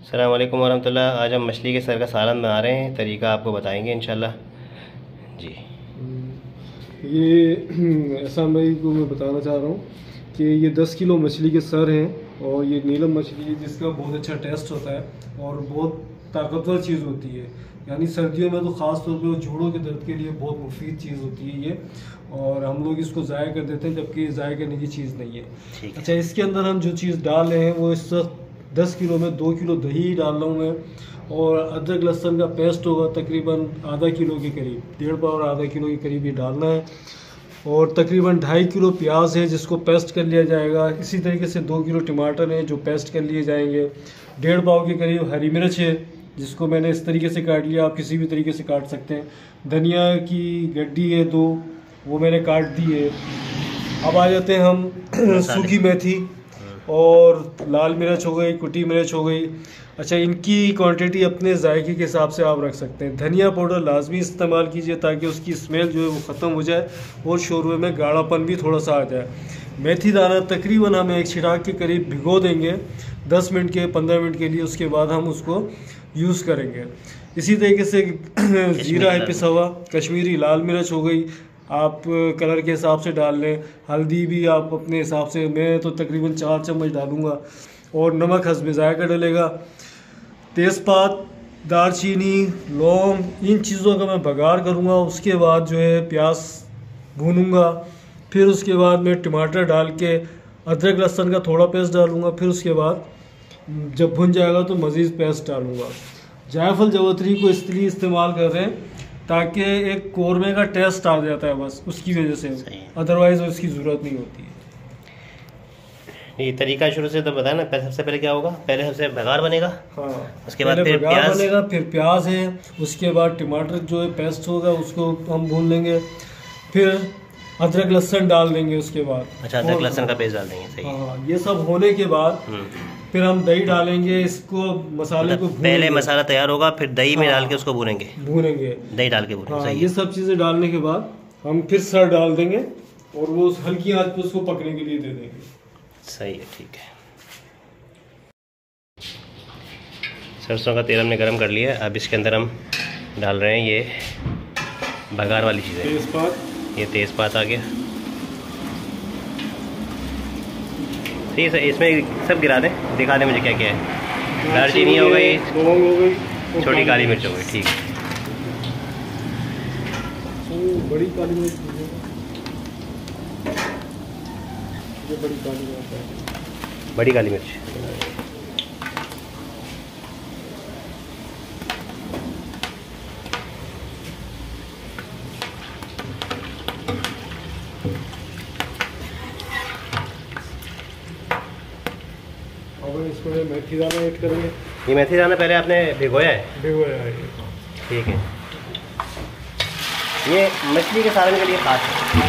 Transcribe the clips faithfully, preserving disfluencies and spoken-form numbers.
अस्सलाम वालेकुम वरहमतुल्लाह। आज हम मछली के सर का सालन बना रहे हैं, तरीका आपको बताएंगे इंशाल्लाह जी। ये ऐसा भाई को मैं बताना चाह रहा हूँ कि ये दस किलो मछली के सर हैं और ये नीलम मछली है जिसका बहुत अच्छा टेस्ट होता है और बहुत ताकतवर चीज़ होती है। यानी सर्दियों में तो ख़ास तौर पे जोड़ों के दर्द के लिए बहुत मुफीद चीज़ होती है ये, और हम लोग इसको ज़ाया कर देते हैं जबकि ज़ाया करने की चीज़ नहीं है। ठीक है। अच्छा, इसके अंदर हम जो चीज़ डाल रहे हैं वो इस वक्त दस किलो में दो किलो दही डाल रहा हूँ मैं, और अदरक लहसुन का पेस्ट होगा तकरीबन आधा किलो के करीब, डेढ़ पाव और आधा किलो के करीब ये डालना है। और तकरीबन ढाई किलो प्याज है जिसको पेस्ट कर लिया जाएगा। इसी तरीके से दो किलो टमाटर हैं जो पेस्ट कर लिए जाएंगे। डेढ़ पाव के करीब हरी मिर्च है जिसको मैंने इस तरीके से काट लिया, आप किसी भी तरीके से काट सकते हैं। धनिया की गड्डी है दो, वो मैंने काट दी है। अब आ जाते हैं हम सूखी मेथी और लाल मिर्च हो गई, कुटी मिर्च हो गई। अच्छा, इनकी क्वांटिटी अपने जायके के हिसाब से आप रख सकते हैं। धनिया पाउडर लाजमी इस्तेमाल कीजिए ताकि उसकी स्मेल जो है वो ख़त्म हो जाए और शोरबे में गाढ़ापन भी थोड़ा सा आ जाए। मेथी दाना तकरीबन हम एक छिड़ाक के करीब भिगो देंगे दस मिनट के पंद्रह मिनट के लिए, उसके बाद हम उसको यूज़ करेंगे। इसी तरीके से जीरा है पिसा हुआ, कश्मीरी लाल मिर्च हो गई, आप कलर के हिसाब से डाल लें। हल्दी भी आप अपने हिसाब से, मैं तो तकरीबन चार चम्मच डालूँगा, और नमक हस्बे जायका डलेगा। तेज़पात, दालचीनी, लौंग, इन चीज़ों का मैं बघार करूँगा। उसके बाद जो है प्याज भूनूँगा, फिर उसके बाद मैं टमाटर डाल के अदरक लहसुन का थोड़ा पेस्ट डालूँगा, फिर उसके बाद जब भुन जाएगा तो मज़ीद पेस्ट डालूँगा। जायफल जवतरी को इसलिए इस्तेमाल कर रहे हैं ताकि एक कौरमे का टेस्ट आ जाता है, बस उसकी वजह से, अदरवाइज उसकी ज़रूरत नहीं होती है। ये तरीका शुरू से तो बताया ना। पहले सबसे पहले क्या होगा, पहले सबसे बघार बनेगा, हाँ, उसके बाद फिर प्याज बनेगा, फिर प्याज है, उसके बाद टमाटर जो है पेस्ट होगा उसको हम भून लेंगे, फिर अदरक लहसुन डाल देंगे उसके बाद। अच्छा, अदरक लहसुन का पेस्ट डाल देंगे, सही है। हाँ, ये सब होने के बाद फिर हम दही डालेंगे, इसको मसाले को पहले मसाला तैयार होगा फिर दही में डाल के उसको भूनेंगे भूनेंगे दही डाल के भूनेंगे, हाँ, सही ये है। सब चीज़ें डालने के बाद हम फिर सर डाल देंगे और वो हल्की आंच पे उसको पकने के लिए दे देंगे, सही है। ठीक है, सरसों का तेल हमने गरम कर लिया। अब इसके अंदर हम डाल रहे हैं ये बघार वाली चीज़ें। तेज़पात, ये तेज़पात आ गया, ठीक है। इसमें सब गिरा दें, दिखा दें मुझे क्या क्या है। दालचीनी हो गई, लौंग हो गई, छोटी काली मिर्च हो गई, ठीक है। बड़ी काली मिर्च, ये बड़ी काली मिर्च है, बड़ी काली मिर्च। और इसमें मेथी दाना ऐड करेंगे। ये मेथी दाना पहले आपने भिगोया है, भिगोया है, ठीक है। ये मछली के सालन के लिए खास है।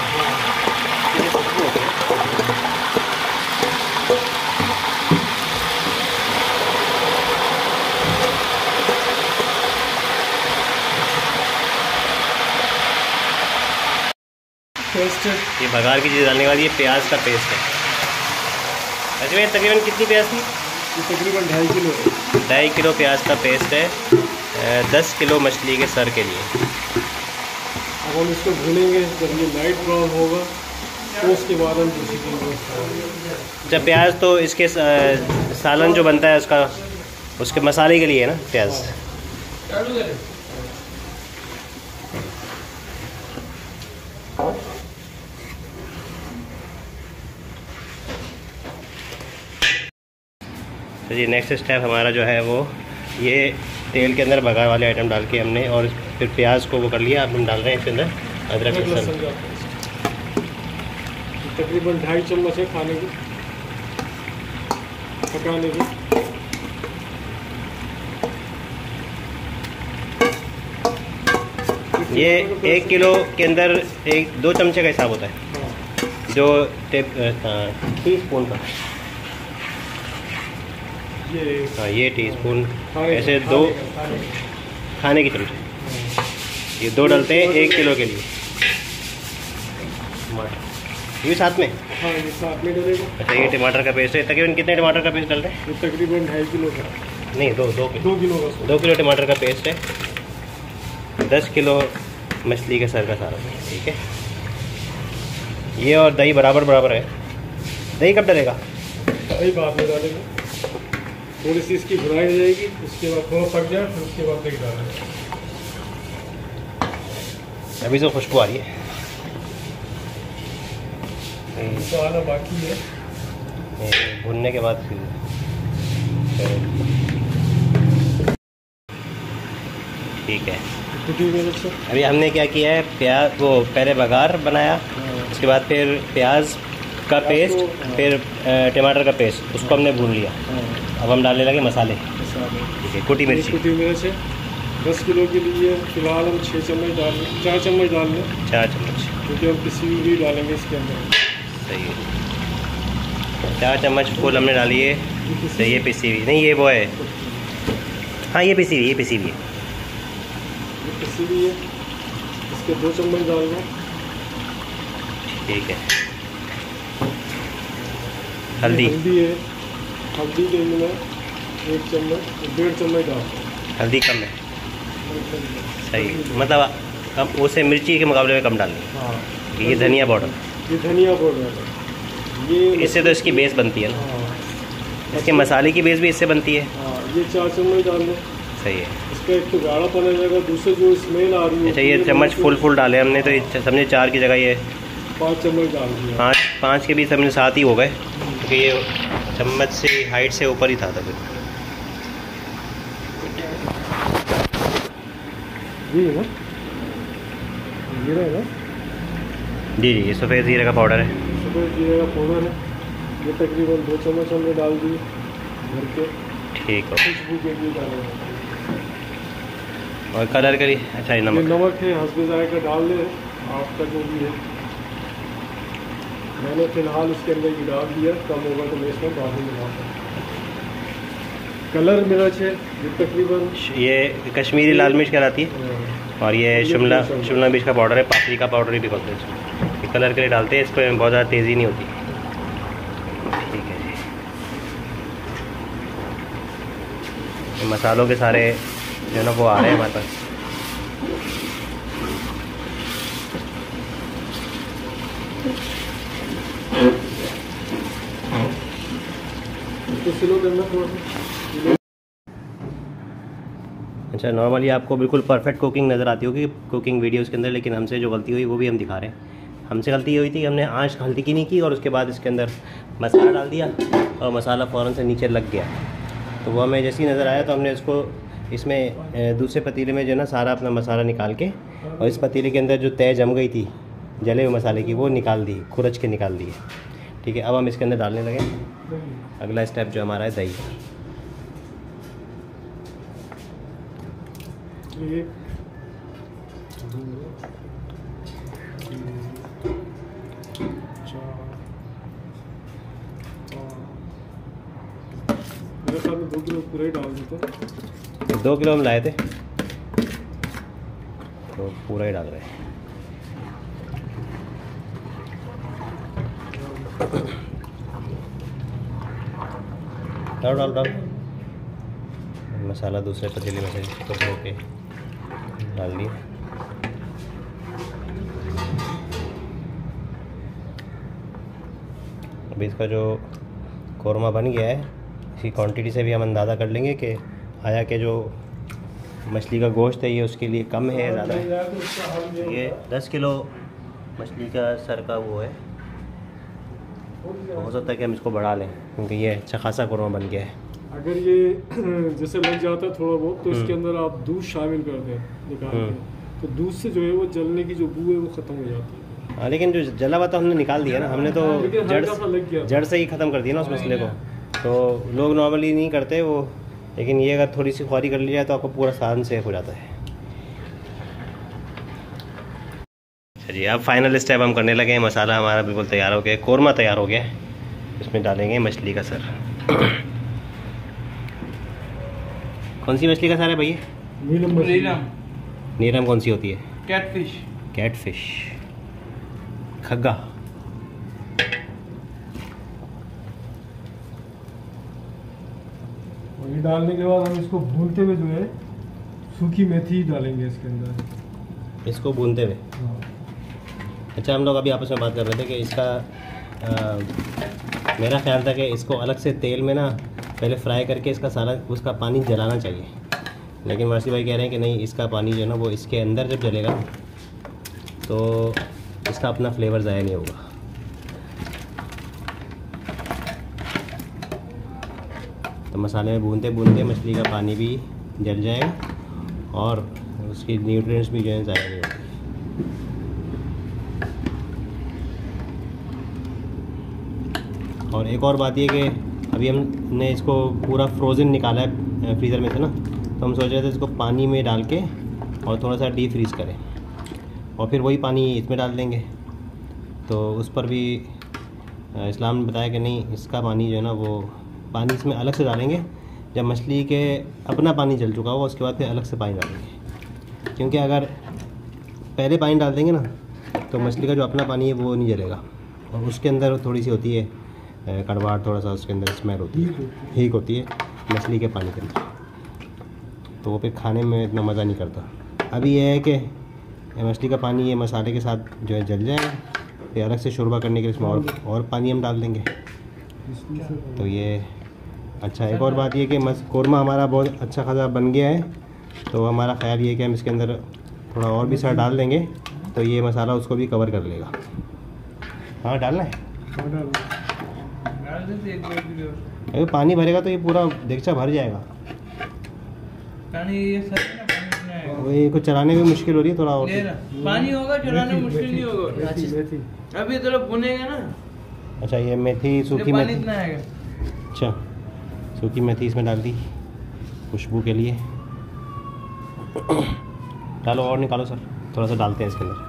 पेस्ट, ये बघार की चीज़ डालने के बाद ये प्याज का पेस्ट है। अच्छा, ये तकरीबन कितनी प्याज थी? ये तकरीबन ढाई किलो है। ढाई किलो प्याज का पेस्ट है दस किलो मछली के सर के लिए। अब हम इसको भूनेंगे, जब ये लाइट ब्राउन होगा तो उसके बाद हम दूसरी चीज़। जब प्याज तो इसके सालन जो बनता है उसका, उसके मसाले के लिए है ना प्याज। तो जी नेक्स्ट स्टेप हमारा जो है वो ये तेल के अंदर बघार वाले आइटम डाल के हमने, और फिर प्याज को वो कर लिया। अब हम डाल रहे हैं इसके अंदर अदरक लहसुन। तकरीबन ढाई चम्मच है खाने की, पकाने की। ये एक किलो के अंदर एक दो चमचे का हिसाब होता है, जो टेप टी स्पून का। ये हाँ, ये टी स्पून ऐसे दो खाने के चमचे, ये दो डलते हैं एक किलो के लिए। ये साथ में? हाँ, ये साथ में डलेगा। अच्छा, ये टमाटर का पेस्ट है। तकरीबन कितने टमाटर का पेस्ट डालते हैं? ये तकरीबन ढाई किलो का। नहीं, दो दो दो किलो का दो किलो टमाटर का पेस्ट है, दस किलो मछली के सर का सारा, ठीक है। ये और दही बराबर बराबर है। दही कब डलेगा? दही बाद में डालेंगे, थोड़ी सी इसकी भुनाई हो जाएगी, उसके बाद थोड़ा पक जाए फिर उसके बाद दही डालेंगे। अभी तो खुशबू आ रही है, तो आना बाकी है, भुनने के बाद फिर ठीक है। अभी हमने क्या किया है, प्याज वो पहले बघार बनाया, उसके बाद फिर प्याज का पेस्ट, फिर टमाटर का पेस्ट, उसको हमने भून लिया। अब हम डालने लगे मसाले, ठीक है। कुटी मिर्ची, कुटी मिर्च है दस किलो के लिए फिलहाल हम छः चम्मच डाल लें, चार चम्मच डाल लें, चार चम्मच, क्योंकि हम किसी भी डालेंगे इसके अंदर। सही है, चार चम्मच फुल हमने डाली है। सही है, पिसी हुई नहीं, ये वो है, हाँ ये पिसी हुई, ये पिसी हुई है, ये पिसी हुई है। इसके दो चम्मच डाल लो, ठीक है। हल्दी, हल्दी है, हल्दी के लिए एक चम्मच, डेढ़ चम्मच डाल, हल्दी कम है, सही, मतलब अब उसे मिर्ची के मुकाबले में कम डालनी। हाँ, ये धनिया पाउडर, ये धनिया पाउडर है, ये इससे तो इसकी बेस बनती है ना। हाँ, इसके मसाले की बेस भी इससे बनती है। हाँ, ये चार चम्मच डाल लो। सही है। इसका एक तो गाढ़ा पन आ जाएगा, दूसरे जो स्मेल आ रही है। अच्छा, ये चम्मच फुल फुल डाले हमने, तो ये समझे चार की जगह ये पाँच चम्मच डाल दिया, पाँच पाँच के भी समझे सात ही हो गए, क्योंकि ये चम्मच से हाइट से ऊपर ही था तभी। जी है ना, जीरा है ना, जी जी, ये सफ़ेद जीरे का पाउडर है। सफ़ेद जीरे का पाउडर है, ये तकरीबन दो चम्मच हमने डाल दिए भर के, ठीक है। खुशबू के लिए डालेंगे। और कलर करी, अच्छा ये ये नमक, नमक है, हस्बे जायका डाल ले आपका जो भी है। मैंने फ़िलहाल इसके अंदर ये डाल दिया, कम होगा तो मैं इसमें बाद में मिलाऊंगा। कलर मिर्च है, ये तकरीबन ये कश्मीरी लाल मिर्च कहलाती है, और ये शिमला शिमला मिर्च का पाउडर है, पापड़ी का पाउडर भी बोलते हैं इसमें। ये कलर के लिए डालते हैं, इस पर बहुत ज़्यादा तेज़ी नहीं होती। ठीक है जी, ये मसालों के सारे जो ना वो आ रहे हैं हमारे पास। तो स्लो करना थोड़ा सा। अच्छा, नॉर्मली आपको बिल्कुल परफेक्ट कुकिंग नज़र आती होगी कुकिंग वीडियोज़ के अंदर, लेकिन हमसे जो गलती हुई वो भी हम दिखा रहे हैं। हमसे गलती ये हुई थी, हमने आँच हल्की की नहीं की, और उसके बाद इसके अंदर मसाला डाल दिया, और मसाला फ़ौरन से नीचे लग गया। तो वो हमें जैसे ही नज़र आया, तो हमने इसको इसमें दूसरे पतीले में जो है ना सारा अपना मसाला निकाल के, और इस पतीले के अंदर जो तय जम गई थी जले हुए मसाले की, वो निकाल दी, खुरच के निकाल दी है। ठीक है, अब हम इसके अंदर डालने लगे। अगला स्टेप जो हमारा है दही। एक, दो, तीन, चार, पाँच, मेरे ख्याल में दो किलो पूरा ही डाल देते। दो किलो हम लाए थे, तो पूरा ही डाल रहे हैं। डाल डाल डाल मसाला दूसरे पतीले में से तो धो के डाल दिए। अभी इसका जो कौरमा बन गया है, इसी क्वांटिटी से भी हम अंदाज़ा कर लेंगे कि आया कि जो मछली का गोश्त है ये उसके लिए कम है, ज़्यादा है। ये दस किलो मछली का सर का वो है, तो हो सकता है कि हम इसको बढ़ा लें, क्योंकि ये अच्छा खासा कौरमा बन गया है। अगर ये जैसे लग जाता है थोड़ा बहुत, तो इसके अंदर आप दूध शामिल कर दें निकाल के, तो दूध से जो है वो जलने की जो बू है वो ख़त्म हो जाती है। हाँ, लेकिन जो जला हुआ था हमने निकाल दिया ना, हमने तो जड़ जड़ से ही ख़त्म कर दिया ना उस मसले को। तो लोग नॉर्मली नहीं करते वो, लेकिन ये अगर थोड़ी सी ख्वारी कर ली जाए तो आपको पूरा सालन सेफ हो जाता है। जी, अब फाइनल स्टेप हम करने लगे हैं। मसाला हमारा बिल्कुल तैयार हो गया, कौरमा तैयार हो गया है। इसमें डालेंगे मछली का सर। कौन सी मछली का सर है भैया? नीलम नीलम नीलम कौन सी होती है? कैटफिश। कैटफिश, खग्गा। ये डालने के बाद हम इसको भूनते हुए जो है सूखी मेथी डालेंगे इसके अंदर, इसको भूनते हुए। हाँ। अच्छा, हम लोग अभी आपस में बात कर रहे थे कि इसका आ, मेरा ख्याल था कि इसको अलग से तेल में ना पहले फ्राई करके इसका सारा उसका पानी जलाना चाहिए, लेकिन वासी भाई कह रहे हैं कि नहीं, इसका पानी जो है ना वो इसके अंदर जब जलेगा तो इसका अपना फ्लेवर ज़ाया नहीं होगा। तो मसाले में भूनते भूनते मछली का पानी भी जल जाएगा और उसकी न्यूट्रिएंट्स भी जो है ज़ाया नहीं होगी। और एक और बात ये कि अभी हमने इसको पूरा फ्रोज़न निकाला है फ्रीज़र में से ना, तो हम सोच रहे थे इसको पानी में डाल के और थोड़ा सा डीप फ्रीज़ करें और फिर वही पानी इसमें डाल देंगे। तो उस पर भी इस्लाम ने बताया कि नहीं, इसका पानी जो है ना वो पानी इसमें अलग से डालेंगे जब मछली के अपना पानी जल चुका होगा, उसके बाद फिर अलग से पानी डालेंगे, क्योंकि अगर पहले पानी डाल देंगे ना तो मछली का जो अपना पानी है वो नहीं जलेगा और उसके अंदर थोड़ी सी होती है कड़वाहट, थोड़ा सा उसके अंदर स्मेल होती है, हीक होती है मछली के पानी के अंदर, तो वो फिर खाने में इतना मज़ा नहीं करता। अभी यह है कि मछली का पानी ये मसाले के साथ जो है जल जाएगा, फिर अलग से शोरबा करने के लिए इसमें और और पानी हम डाल देंगे। तो ये अच्छा, एक और बात ये कि मस कोरमा हमारा बहुत अच्छा खासा बन गया है, तो हमारा ख्याल ये है कि हम इसके अंदर थोड़ा और भी सारा डाल देंगे तो ये मसाला उसको भी कवर कर लेगा। हाँ, डालना है, अगर पानी भरेगा तो ये पूरा देगचा भर जाएगा। पानी ये सर ना पानी नहीं आएगा, वही कुछ चलाने में मुश्किल हो रही है थोड़ा और। पानी होगा चलाने में मुश्किल नहीं होगा, अभी थोड़ा भुनेगा ना। अच्छा, ये मेथी सूखी पानी मेथी, इतना आएगा। अच्छा सूखी मेथी इसमें डाल दी खुशबू के लिए। डालो और निकालो सर, थोड़ा सा डालते हैं इसके अंदर।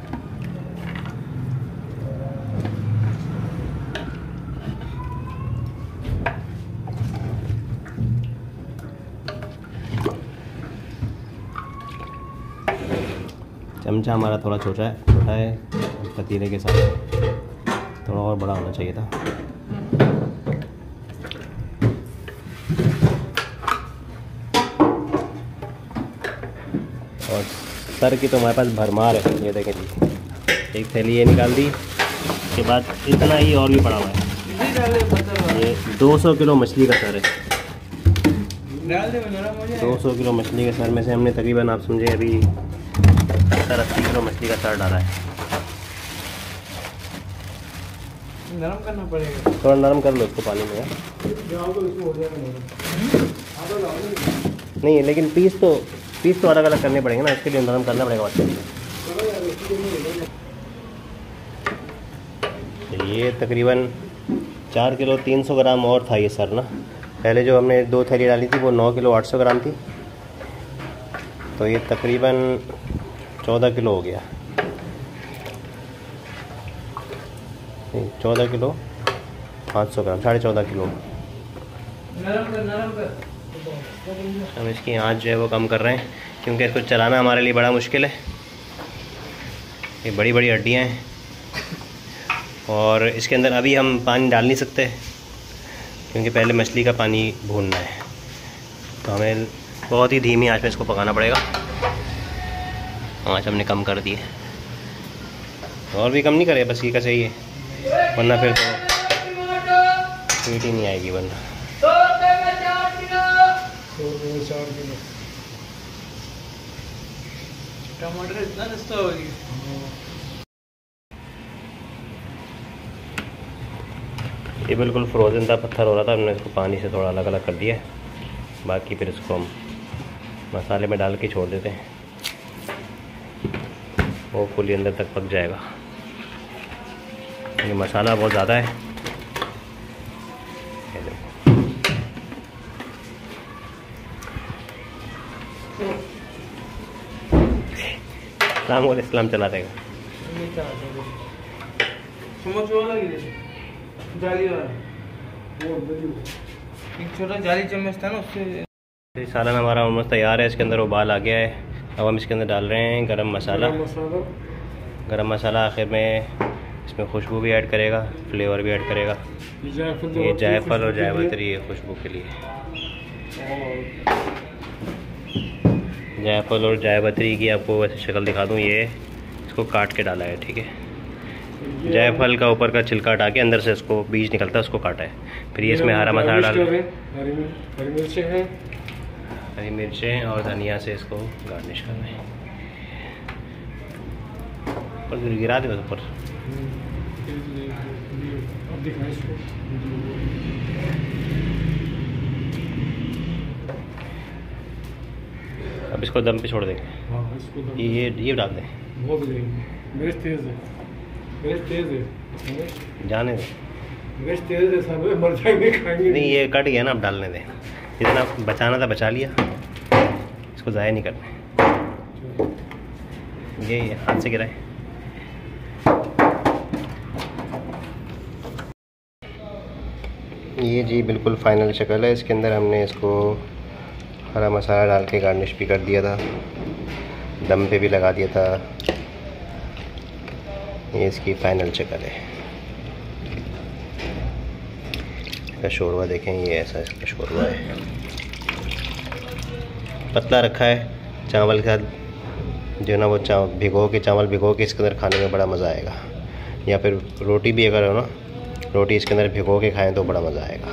चमचा हमारा थोड़ा छोटा है छोटा है पतीले के साथ, थोड़ा और बड़ा होना चाहिए था। और सर की तो हमारे पास भरमार है, ये देखें जी, एक थैली ये निकाल दी, उसके बाद इतना ही और भी पड़ा हुआ है। ये दो सौ किलो मछली का सर है, दो सौ किलो मछली के सर में से हमने तकरीबन आप समझे अभी सत्तर अस्सी किलो मछली का सर डाला है। नरम करना पड़ेगा, थोड़ा नरम कर लो उसको पानी में। नहीं, लेकिन पीस तो पीस तो अलग अलग करने पड़ेंगे ना, इसके लिए नरम करना पड़ेगा बच्चे। ये तकरीबन चार किलो तीन सौ ग्राम और था ये सर ना। पहले जो हमने दो थैली डाली थी वो नौ किलो आठ सौ ग्राम थी, तो ये तकरीबन चौदह किलो हो गया। चौदह किलो पाँच सौ ग्राम, साढ़े चौदह किलो। नरम कर, नरम कर। हम इसकी आँच जो है वो कम कर रहे हैं, क्योंकि इसको चलाना हमारे लिए बड़ा मुश्किल है। ये बड़ी बड़ी हड्डियाँ हैं और इसके अंदर अभी हम पानी डाल नहीं सकते, क्योंकि पहले मछली का पानी भूनना है, तो हमें बहुत ही धीमी आँच में इसको पकाना पड़ेगा। आँच हमने कम कर दी है, और भी कम नहीं करे, बस ये का सही है, वरना फिर तो स्वीट ही नहीं आएगी। वरना टमाटर इतना सस्ता हो गया। ये बिल्कुल फ्रोज़न था, पत्थर हो रहा था, हमने इसको पानी से थोड़ा अलग अलग कर दिया है। बाकी फिर इसको हम मसाले में डाल के छोड़ देते हैं, वो फुली अंदर तक पक जाएगा। ये मसाला बहुत ज़्यादा है। इस्लाम और इस्लाम चला देगा। जाली वाला एक छोटा जाली चम्मच था ना, उससे। सालन हमारा ऑलमोस्ट तैयार है, इसके अंदर उबाल आ गया है। अब हम इसके अंदर डाल रहे हैं गरम मसाला। गरम मसाला आखिर में इसमें खुशबू भी ऐड करेगा, फ्लेवर भी ऐड करेगा। ये जायफल और जायफल है खुशबू के लिए। जायफल और जायपत्री की आपको वैसे शक्ल दिखा दूँ। ये इसको काट के डाला है, ठीक है। जायफल का ऊपर का छिलका हटा के अंदर से इसको बीज निकलता है, उसको काटा है। फिर ये इसमें हरा मसाला डाल, हरी मिर्चें हैं, हरी मिर्चें और धनिया से इसको गार्निश करना है। और गिरा दे ऊपर। अब इसको दम पे छोड़ देंगे। हाँ, इसको दम- ये ये डाल दें, बहुत मिर्च तेज है, मिर्च तेज है, जाने दें। मिर्च तेज है, सब मर जाएंगे खाएंगे नहीं, ये कट गया ना, अब डालने दें। जितना बचाना था बचा लिया, इसको ज़ाया नहीं करना। ये हाथ से गिराए। ये जी बिल्कुल फाइनल शक्ल है। इसके अंदर हमने इसको हरा मसाला डाल के गार्निश भी कर दिया था, दम पे भी लगा दिया था। ये इसकी फाइनल शक्ल है। इसका शोरबा देखें, ये ऐसा इसका शोरबा है। पतला रखा है, चावल का जो है ना वो चावल भिगो के चावल भिगो के इसके अंदर खाने में बड़ा मज़ा आएगा। या फिर रोटी भी अगर हो ना, रोटी इसके अंदर भिगो के खाएं तो बड़ा मज़ा आएगा।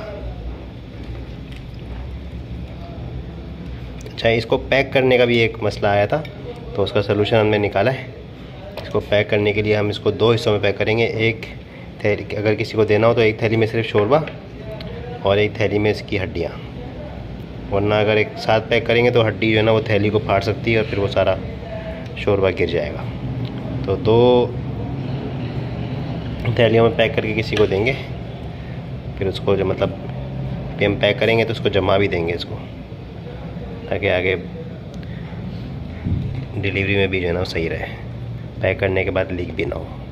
अच्छा, इसको पैक करने का भी एक मसला आया था, तो उसका सलूशन हमने निकाला है। इसको पैक करने के लिए हम इसको दो हिस्सों में पैक करेंगे। एक थैली, अगर किसी को देना हो तो एक थैली में सिर्फ शोरबा और एक थैली में इसकी हड्डियाँ, वरना अगर एक साथ पैक करेंगे तो हड्डी जो है ना वो थैली को फाड़ सकती है और फिर वो सारा शोरबा गिर जाएगा। तो दो थैलियों में पैक करके किसी को देंगे, फिर उसको जो मतलब हम पैक करेंगे तो उसको जमा भी देंगे इसको, ताकि आगे डिलीवरी में भी जो है ना सही रहे, पैक करने के बाद लीक भी ना हो।